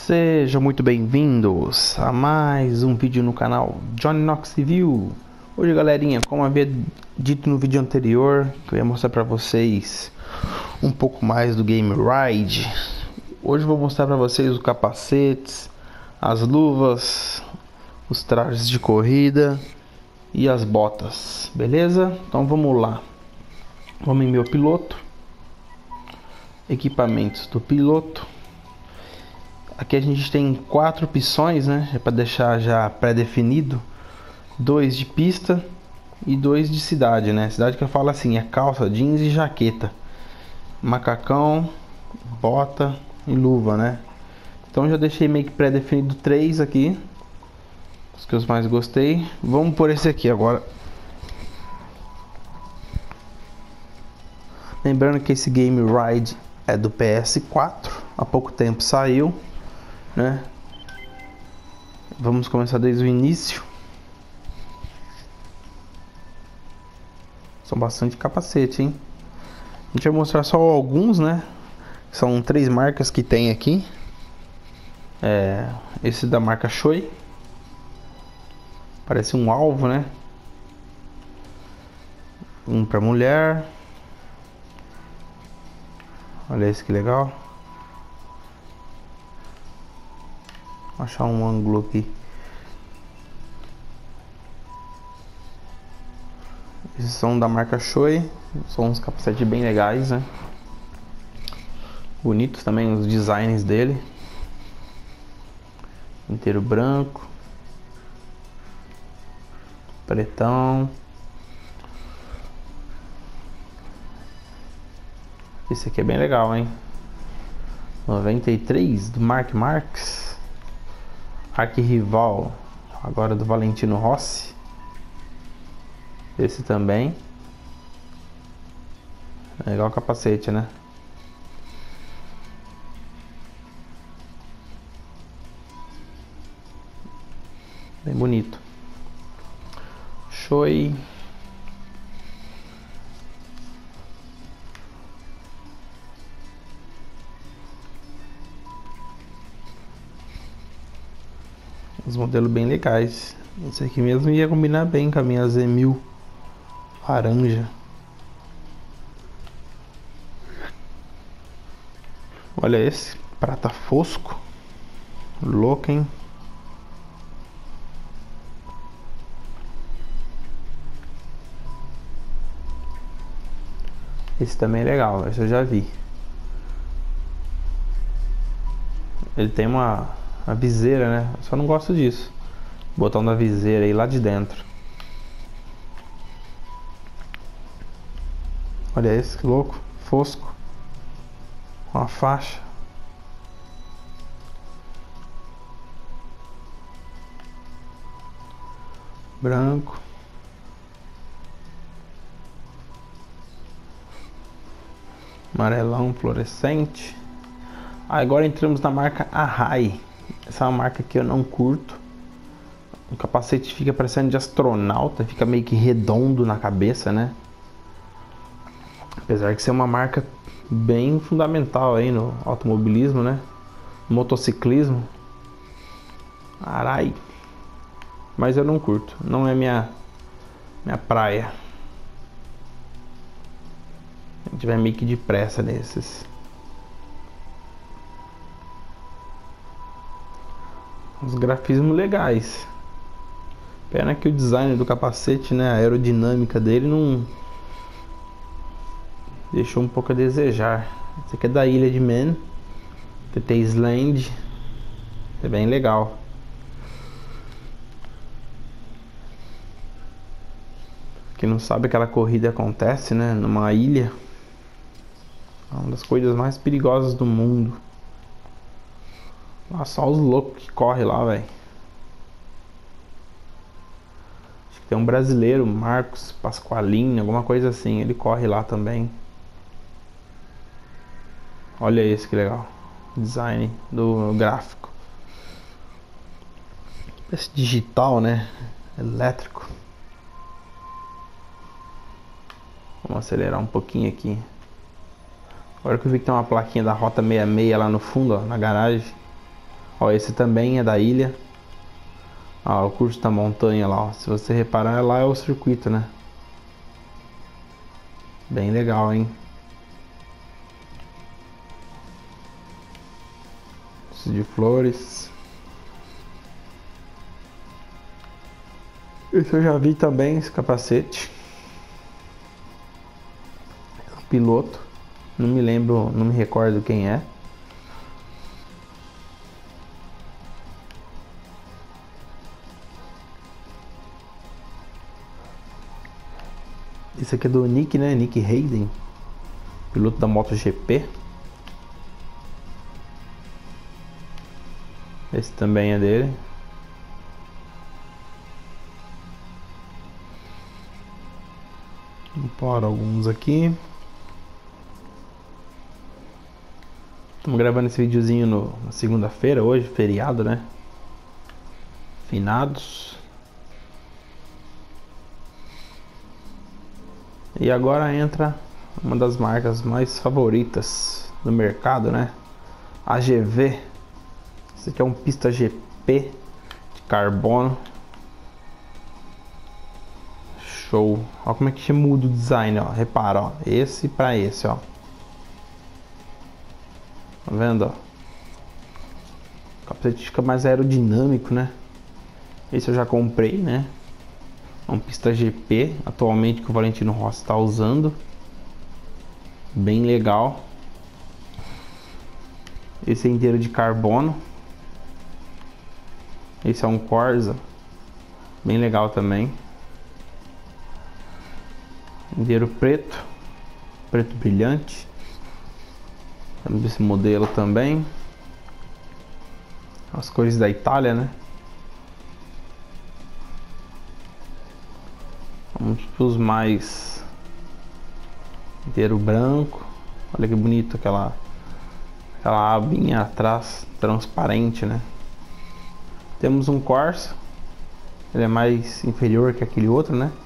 Sejam muito bem-vindos a mais um vídeo no canal Johnny Knox Review. Hoje, galerinha, como havia dito no vídeo anterior, que eu ia mostrar para vocês um pouco mais do Game Ride. Hoje eu vou mostrar para vocês os capacetes, as luvas, os trajes de corrida e as botas, beleza? Então vamos lá. Vamos em meu piloto, equipamentos do piloto. Aqui a gente tem 4 opções, né? É para deixar já pré-definido: 2 de pista e 2 de cidade, né? Cidade que eu falo assim, é calça, jeans e jaqueta, macacão, bota e luva, né? Então já deixei meio que pré-definido 3 aqui, os que eu mais gostei. Vamos por esse aqui agora. Lembrando que esse Game Ride é do PS4, há pouco tempo saiu, né? Vamos começar desde o início. São bastante capacete, hein? A gente vai mostrar só alguns, né? São 3 marcas que tem aqui. Esse da marca Shoei, parece um alvo, né? Um para mulher. Olha esse que legal. Vou achar um ângulo aqui. Esses são da marca Shoei. São uns capacetes bem legais, né? Bonitos também os designs dele. Inteiro branco, pretão. Esse aqui é bem legal, hein? 93 do Mark Marques. Arquirrival agora do Valentino Rossi. Esse também é legal o capacete, né? Bem bonito. Shoei. Os modelos bem legais. Esse aqui mesmo ia combinar bem com a minha Z1000 laranja. Olha esse, prata fosco. Louco, hein? Esse também é legal, esse eu já vi. Ele tem uma viseira, né? Eu só não gosto disso. Botão da viseira aí lá de dentro. Olha esse, que louco. Fosco. Com a faixa. Branco. Amarelão fluorescente. Agora entramos na marca Ahai. Essa é uma marca que eu não curto. O capacete fica parecendo de astronauta, fica meio que redondo na cabeça, né? Apesar de ser uma marca bem fundamental aí no automobilismo, né? Motociclismo. Arai. Mas eu não curto, não é minha praia. A gente vai meio que depressa nesses. Os grafismos legais. Pena que o design do capacete, né, a aerodinâmica dele não deixou um pouco a desejar. Esse aqui é da Ilha de Man, TT Island. É bem legal. Quem não sabe, aquela corrida acontece, né, numa ilha. É uma das coisas mais perigosas do mundo. Nossa, só os loucos que correm lá, velho. Acho que tem um brasileiro, Marcos Pasqualini, alguma coisa assim. Ele corre lá também. Olha esse que legal. Design do gráfico. Esse digital, né? Elétrico. Vamos acelerar um pouquinho aqui. Agora que eu vi que tem uma plaquinha da Rota 66 lá no fundo, ó, na garagem. Ó, esse também é da ilha. Ó, o curso da montanha lá, ó. Se você reparar, lá é o circuito, né? Bem legal, hein? Esse de flores. Esse eu já vi também, esse capacete. Piloto. Não me lembro, não me recordo quem é. Esse aqui é do Nick, né? Nick Hayden. Piloto da MotoGP. Esse também é dele. Vamos pôr alguns aqui. Estamos gravando esse videozinho na segunda-feira, hoje, feriado, né? Finados. E agora entra uma das marcas mais favoritas do mercado, né? AGV. Esse aqui é um pista GP de carbono. Show. Olha como é que muda o design, ó. Repara, ó. Esse para esse, ó. Tá vendo, ó? O capacete fica mais aerodinâmico, né? Esse eu já comprei, né? É um pista GP, atualmente, que o Valentino Rossi está usando. Bem legal. Esse é inteiro de carbono. Esse é um Corsa. Bem legal também. Inteiro preto. Preto brilhante. Temos esse modelo também. As cores da Itália, né? Vamos para os mais inteiro branco. Olha que bonito aquela abinha atrás transparente, né? Temos um Corsa. Ele é mais inferior que aquele outro, né?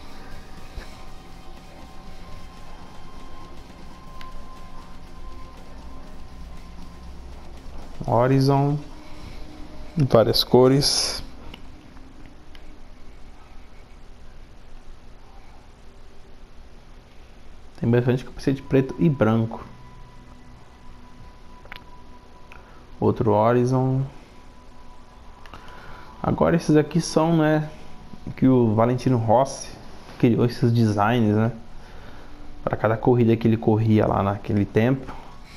Horizon, várias cores. Tem bastante capacete preto e branco. Outro Horizon. Agora esses aqui são, né, que o Valentino Rossi criou esses designs, né, para cada corrida que ele corria lá naquele tempo.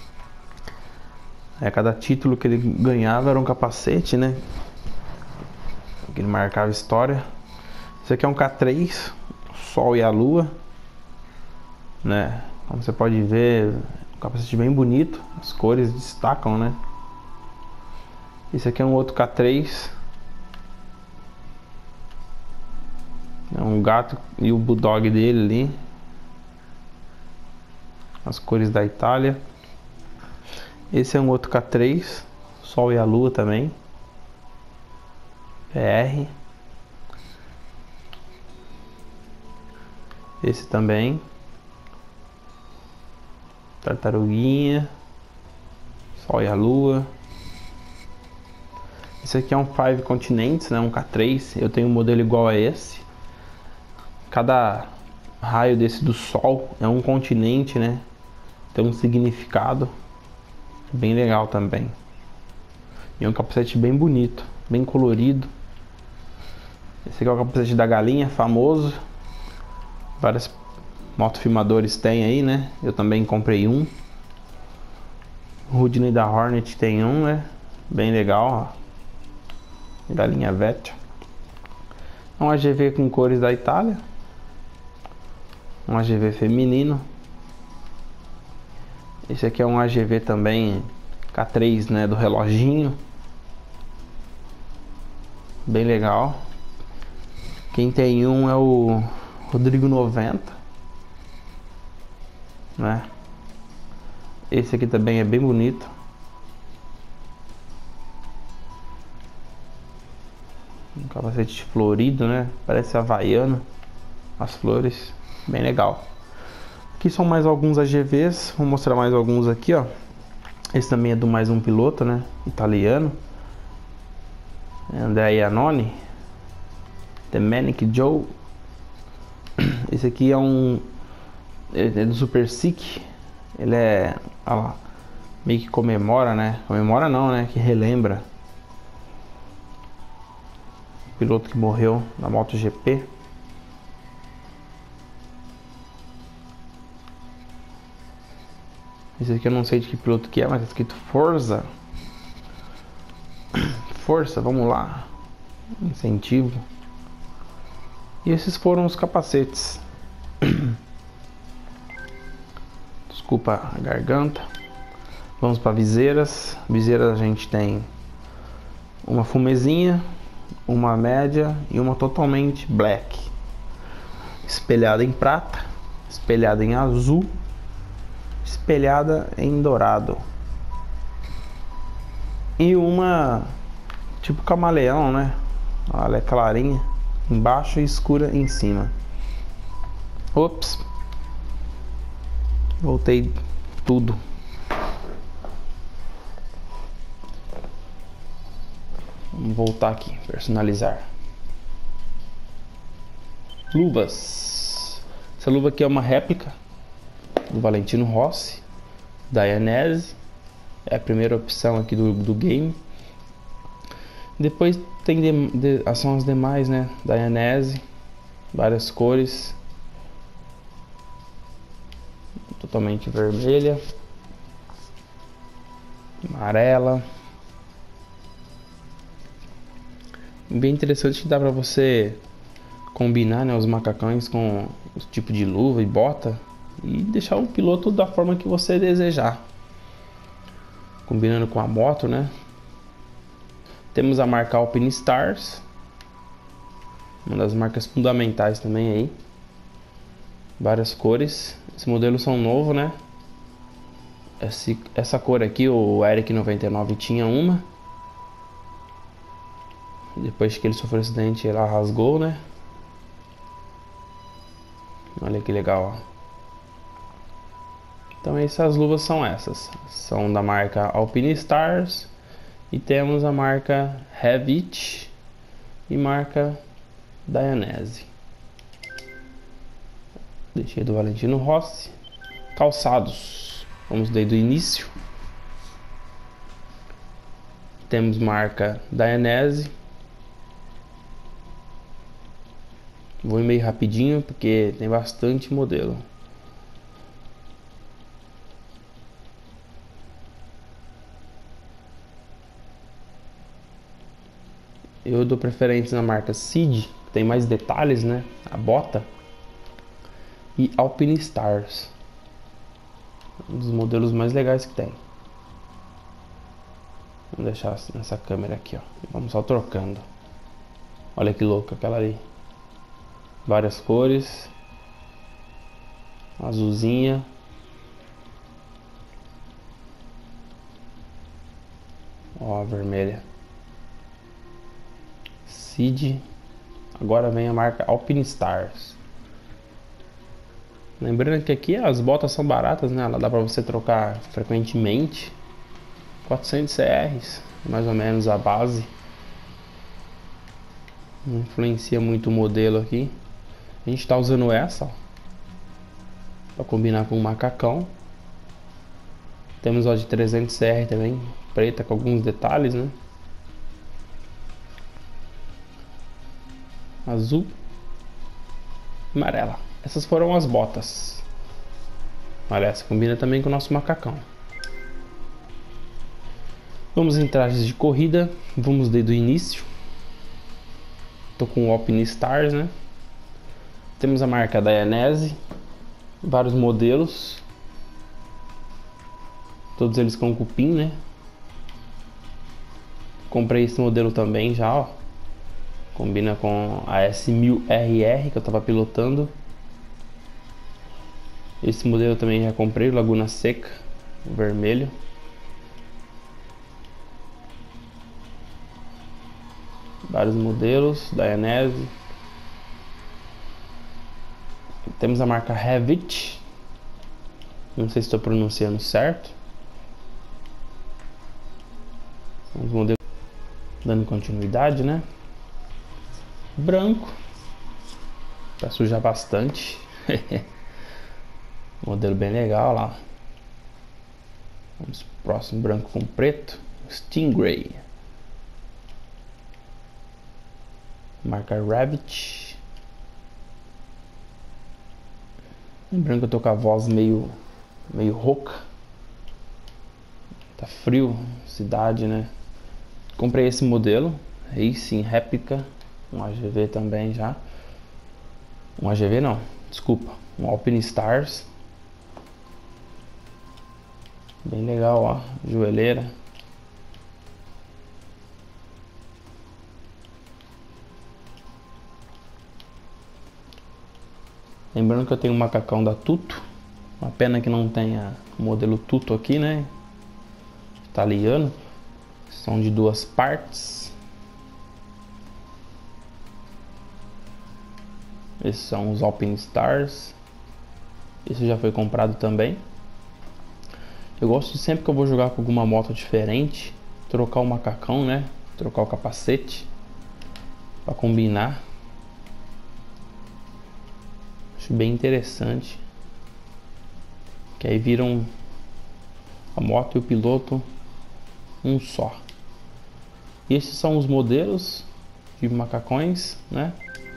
Cada título que ele ganhava era um capacete, né? Que ele marcava história. Esse aqui é um K3, Sol e a Lua, né? Como você pode ver, um capacete bem bonito, as cores destacam, né? Esse aqui é um outro K3, é um gato e o bulldog dele ali, as cores da Itália. Esse é um outro K3, Sol e a Lua também, PR. Esse também, Tartaruguinha, Sol e a Lua. Esse aqui é um Five Continents, né? Um K3. Eu tenho um modelo igual a esse. Cada raio desse do Sol é um continente, né? Tem um significado. Bem legal também. E é um capacete bem bonito, bem colorido. Esse aqui é o capacete da galinha, famoso. Vários motofilmadores tem aí, né? Eu também comprei um. O Rodney da Hornet tem um, né? Bem legal, ó. Galinha Vecchia. É um AGV com cores da Itália. Um AGV feminino. Esse aqui é um AGV também K3, né, do reloginho. Bem legal. Quem tem um é o Rodrigo 90, né? Esse aqui também é bem bonito. Um capacete florido, né? Parece havaiano. As flores, bem legal. Aqui são mais alguns AGVs, vou mostrar mais alguns aqui, ó. Esse também é do mais um piloto, né? Italiano. André Iannone, The Manic Joe. Esse aqui é ele é do Super Sick. Ele é, ó lá, meio que comemora, né? Comemora não, né? Que relembra o piloto que morreu na MotoGP. Esse aqui eu não sei de que piloto que é, mas tá escrito Forza. Força, vamos lá. Incentivo. E esses foram os capacetes. Desculpa a garganta. Vamos para viseiras. Viseiras a gente tem uma fumezinha, uma média e uma totalmente black. Espelhada em prata, espelhada em azul, espelhada em dourado. E uma tipo camaleão, né? Ela é clarinha embaixo e escura em cima. Ops. Voltei tudo. Vamos voltar aqui, personalizar. Luvas. Essa luva aqui é uma réplica do Valentino Rossi, da Iannese. É a primeira opção aqui do game. Depois tem são as demais, né? Da Iannese, várias cores. Totalmente vermelha, amarela. Bem interessante que dá pra você combinar, né, os macacões com os tipos de luva e bota e deixar o piloto da forma que você desejar, combinando com a moto, né? Temos a marca Alpinestars, uma das marcas fundamentais também aí. Várias cores. Esse modelo são novo, né? Essa cor aqui, o Eric 99 tinha uma. Depois que ele sofreu acidente, ela rasgou, né? Olha que legal, ó. Então essas luvas são essas. São da marca Alpinestars. E temos a marca Revit e marca Iannese. Deixei do Valentino Rossi. Calçados. Vamos desde o início. Temos marca Iannese. Vou ir meio rapidinho porque tem bastante modelo. Eu dou preferência na marca Cid, que tem mais detalhes, né? A bota. E Alpinestars, um dos modelos mais legais que tem. Vamos deixar nessa câmera aqui, ó. Vamos só trocando. Olha que louca aquela ali. Várias cores. Azulzinha. Ó, a vermelha. Cid. Agora vem a marca Alpinestars. Lembrando que aqui as botas são baratas, né? Ela dá pra você trocar frequentemente. 400 CRs, mais ou menos a base. Não influencia muito o modelo aqui. A gente tá usando essa, ó, pra combinar com o macacão. Temos ó de 300 CR também, preta com alguns detalhes, né? Azul, amarela. Essas foram as botas. Olha, essa combina também com o nosso macacão. Vamos em trajes de corrida. Vamos desde o início. Tô com o Alpinestars, né? Temos a marca Iannese. Vários modelos. Todos eles com cupim, né? Comprei esse modelo também já, ó. Combina com a S1000RR que eu tava pilotando. Esse modelo também já comprei, Laguna Seca, vermelho. Vários modelos da Iannese. Temos a marca Revit. Não sei se estou pronunciando certo. Os modelos. dando continuidade, né? Branco, para sujar bastante. Modelo bem legal lá. Vamos pro próximo, branco com preto, Stingray. Marca Rabbit. Lembrando que eu tô com a voz meio rouca. Tá frio, cidade, né? Comprei esse modelo, Racing Réplica, um AGV também já. Um AGV não, desculpa, um Alpine Stars. Bem legal, ó, joelheira. Lembrando que eu tenho um macacão da Tuto. Uma pena que não tenha o modelo Tuto aqui, né? Italiano. São de duas partes. Esses são os Alpine Stars. Esse já foi comprado também. Eu gosto sempre que eu vou jogar com alguma moto diferente, trocar o macacão, né? Trocar o capacete para combinar. Acho bem interessante. Que aí viram a moto e o piloto um só. E esses são os modelos de macacões, né?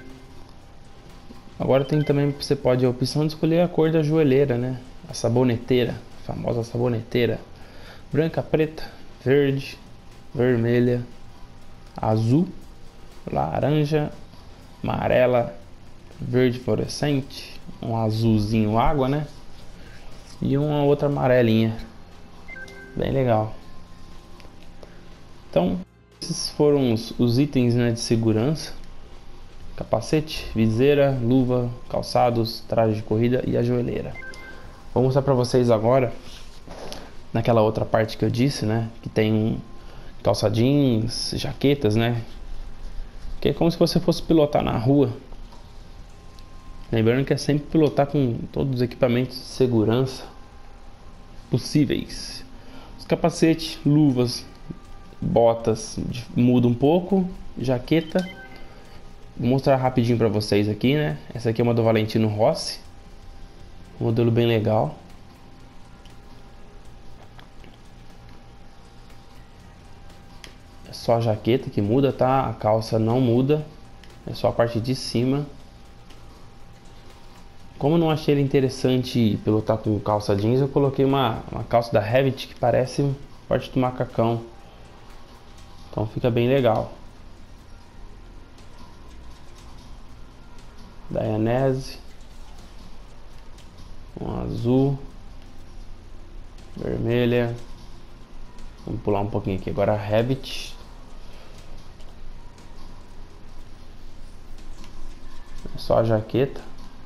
Agora tem também, você pode a opção de escolher a cor da joelheira, né? A saboneteira, a famosa saboneteira. Branca, preta, verde, vermelha, azul, laranja, amarela, verde fluorescente, um azulzinho água, né? E uma outra amarelinha. Bem legal. Então, esses foram os itens, né, de segurança. Capacete, viseira, luva, calçados, traje de corrida e a joelheira. Vou mostrar para vocês agora, naquela outra parte que eu disse, né, que tem calça jeans, jaquetas, né, que é como se você fosse pilotar na rua. Lembrando que é sempre pilotar com todos os equipamentos de segurança possíveis. Os capacetes, luvas, botas, muda um pouco, jaqueta. Vou mostrar rapidinho para vocês aqui, né? Essa aqui é uma do Valentino Rossi, modelo bem legal. É só a jaqueta que muda, tá? A calça não muda, é só a parte de cima. Como eu não achei ele interessante pilotar com calça jeans, eu coloquei uma calça da Revit que parece parte do macacão. Então fica bem legal. Dayanese, um azul, vermelha. Vamos pular um pouquinho aqui agora a Revit. É só a jaqueta.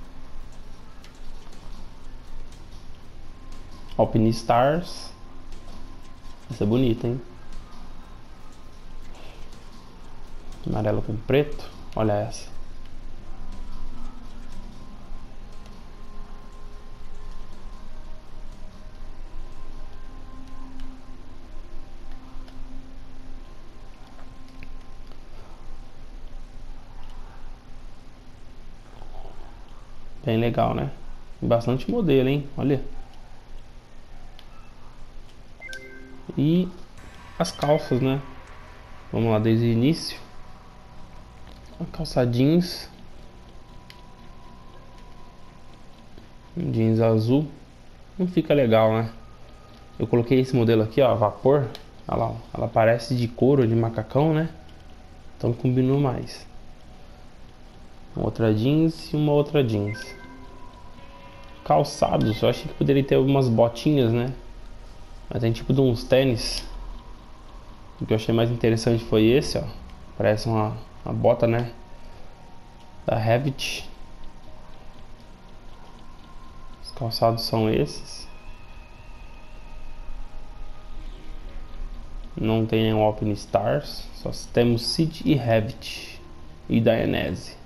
Alpine Stars. Essa é bonita, hein? Amarelo com preto. Olha essa. Bem legal, né? Bastante modelo, hein? Olha. E as calças, né? Vamos lá desde o início. A calça jeans. Um jeans azul. Não fica legal, né? Eu coloquei esse modelo aqui, ó, a vapor. Olha lá, ó. Ela parece de couro, de macacão, né? Então combinou mais. Uma outra jeans e uma outra jeans. Calçados, eu achei que poderia ter algumas botinhas, né? Mas tem tipo de uns tênis. O que eu achei mais interessante foi esse, ó. Parece uma bota, né? Da Revit. Os calçados são esses. Não tem nenhum Alpine Stars. Só temos Cid e Revit. E Dayanese.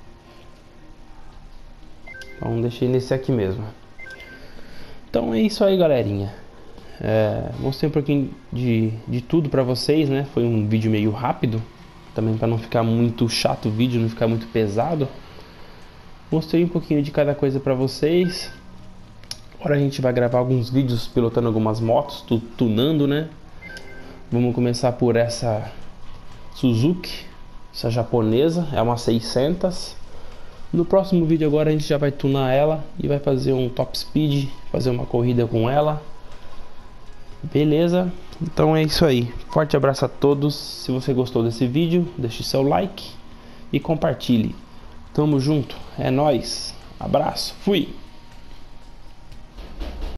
Então deixei nesse aqui mesmo. Então é isso aí, galerinha. Mostrei um pouquinho de tudo pra vocês, né? Foi um vídeo meio rápido, também para não ficar muito chato o vídeo, não ficar muito pesado. Mostrei um pouquinho de cada coisa para vocês. Agora a gente vai gravar alguns vídeos pilotando algumas motos, tunando, né? Vamos começar por essa Suzuki, essa japonesa, é uma 600. No próximo vídeo agora a gente já vai tunar ela e vai fazer um top speed, fazer uma corrida com ela. Beleza? Então é isso aí. Forte abraço a todos. Se você gostou desse vídeo, deixe seu like e compartilhe. Tamo junto. É nóis. Abraço. Fui.